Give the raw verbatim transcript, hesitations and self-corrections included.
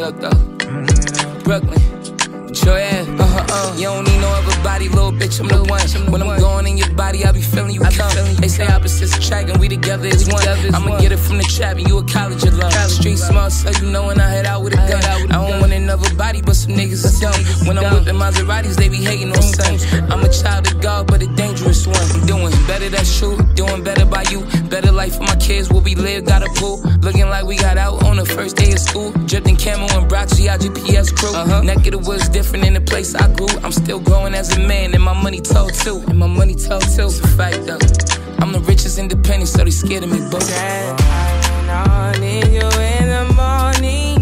York though. Brooklyn. Sure, yeah. Uh-huh, uh. You don't need no other body, little bitch, I'm the one. When I'm going in your body, I be feeling you come. They say opposites attract and we together is one. I'ma get it from the trap and you a college alum. Street smart, so you know when I head out with a gun. I don't want another body, but some niggas are dumb. When I'm whipping Maseratis, they be hating on stunts. I'm a child of God, but a dangerous one. I'm doing better, that's true. Doing better by you. Better life for my kids, where we live, got a pool. Looking like we got out on the first day of school. Dripping camo and Broxy, our G P S crew. Uh-huh. Neck of the woods different in the place I grew. I'm still growing as a man, and my money told too. And my money told too. It's a fact though. I'm the richest independent, so they scared of me, boo. I need you in the morning.